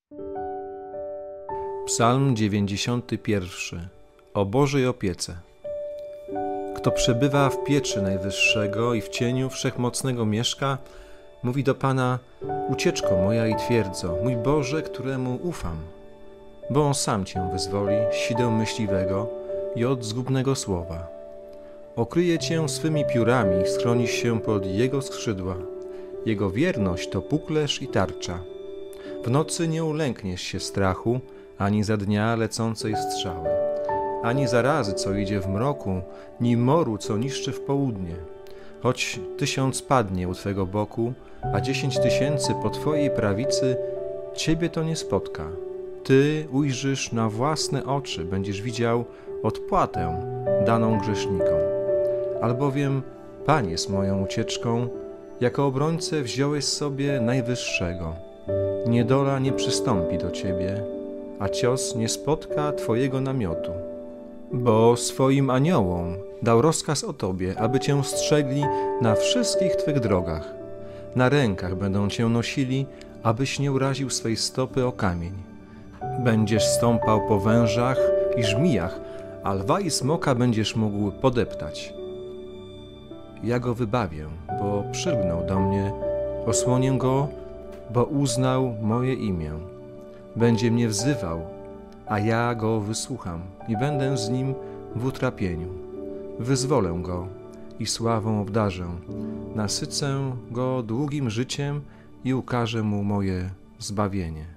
Psalm 91. O Bożej opiece. Kto przebywa w pieczy Najwyższego i w cieniu Wszechmocnego mieszka, mówi do Pana: ucieczko moja i twierdzo, mój Boże, któremu ufam. Bo On sam Cię wyzwoli z sideł myśliwego i od zgubnego słowa. Okryje Cię swymi piórami, schronisz się pod Jego skrzydła. Jego wierność to puklerz i tarcza. W nocy nie ulękniesz się strachu, ani za dnia lecącej strzały, ani zarazy, co idzie w mroku, ni moru, co niszczy w południe. Choć 1000 padnie u Twego boku, a 10 000 po Twojej prawicy, Ciebie to nie spotka. Ty ujrzysz na własne oczy, będziesz widział odpłatę daną grzesznikom. Albowiem Pan jest moją ucieczką, jako obrońcę wziąłeś sobie Najwyższego. Niedola nie przystąpi do Ciebie, a cios nie spotka Twojego namiotu. Bo swoim aniołom dał rozkaz o Tobie, aby Cię strzegli na wszystkich Twych drogach. Na rękach będą Cię nosili, abyś nie uraził swej stopy o kamień. Będziesz stąpał po wężach i żmijach, a lwa i smoka będziesz mógł podeptać. Ja go wybawię, bo przylgnął do mnie, osłonię go, bo uznał moje imię. Będzie mnie wzywał, a ja go wysłucham i będę z nim w utrapieniu. Wyzwolę go i sławą obdarzę, nasycę go długim życiem i ukażę mu moje zbawienie.